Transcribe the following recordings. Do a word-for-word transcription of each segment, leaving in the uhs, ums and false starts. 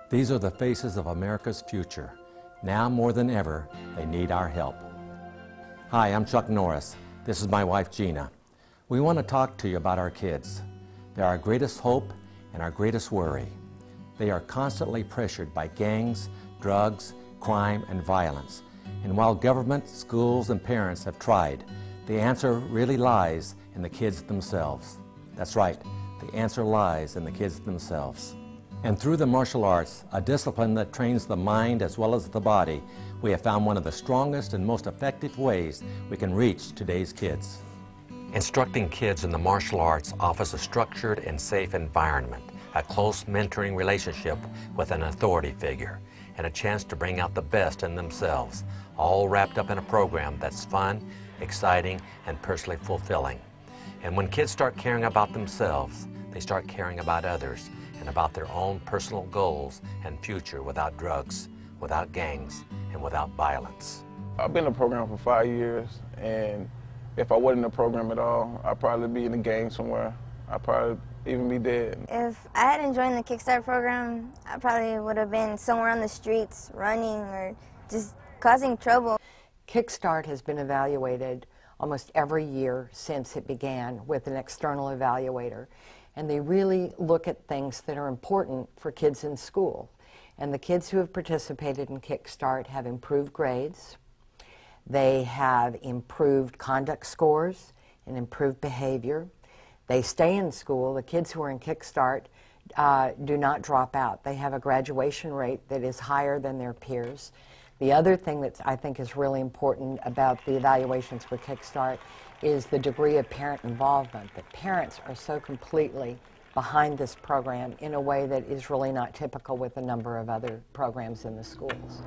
These are the faces of America's future. Now more than ever, they need our help. Hi, I'm Chuck Norris. This is my wife, Gina. We want to talk to you about our kids. They're our greatest hope and our greatest worry. They are constantly pressured by gangs, drugs, crime, and violence. And while government, schools, and parents have tried, the answer really lies in the kids themselves. That's right, the answer lies in the kids themselves. And through the martial arts, a discipline that trains the mind as well as the body, we have found one of the strongest and most effective ways we can reach today's kids. Instructing kids in the martial arts offers a structured and safe environment, a close mentoring relationship with an authority figure, and a chance to bring out the best in themselves, all wrapped up in a program that's fun, exciting, and personally fulfilling. And when kids start caring about themselves, they start caring about others and about their own personal goals and future without drugs, without gangs, and without violence. I've been in the program for five years, and if I wasn't in the program at all, I'd probably be in a gang somewhere. I'd probably even be dead. If I hadn't joined the Kickstart program, I probably would have been somewhere on the streets, running or just causing trouble. Kickstart has been evaluated almost every year since it began with an external evaluator. And they really look at things that are important for kids in school. And the kids who have participated in Kickstart have improved grades. They have improved conduct scores and improved behavior. They stay in school. The kids who are in Kickstart uh, do not drop out. They have a graduation rate that is higher than their peers. The other thing that I think is really important about the evaluations for Kickstart is the degree of parent involvement. That parents are so completely behind this program in a way that is really not typical with a number of other programs in the schools.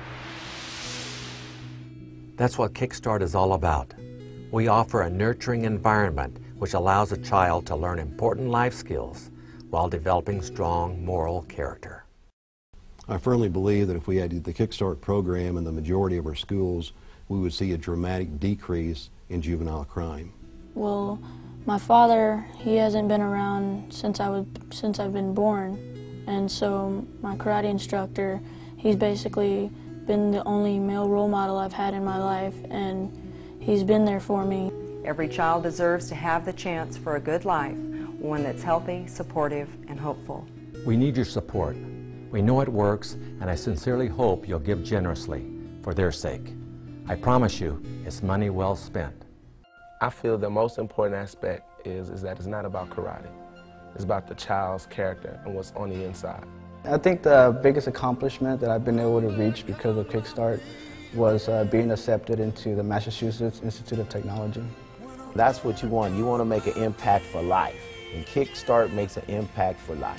That's what Kickstart is all about. We offer a nurturing environment which allows a child to learn important life skills while developing strong moral character. I firmly believe that if we had the Kickstart program in the majority of our schools, we would see a dramatic decrease in juvenile crime. Well, my father, he hasn't been around since I was since I've been born, and so my karate instructor, he's basically been the only male role model I've had in my life, and he's been there for me. Every child deserves to have the chance for a good life, one that's healthy, supportive, and hopeful. We need your support. We know it works, and I sincerely hope you'll give generously for their sake. I promise you, it's money well spent. I feel the most important aspect is, is that it's not about karate. It's about the child's character and what's on the inside. I think the biggest accomplishment that I've been able to reach because of Kickstart was uh, being accepted into the Massachusetts Institute of Technology. That's what you want. You want to make an impact for life, and Kickstart makes an impact for life.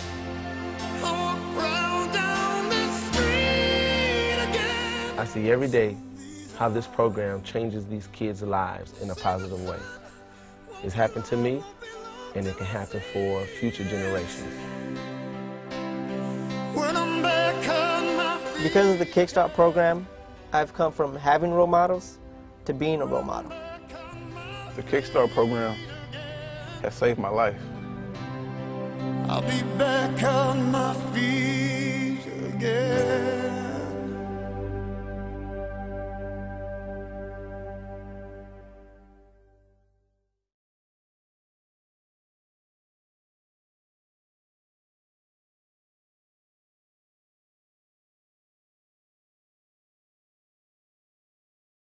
I see every day how this program changes these kids' lives in a positive way. It's happened to me, and it can happen for future generations. Because of the Kickstart program, I've come from having role models to being a role model. The Kickstart program has saved my life. I'll be back on my feet again.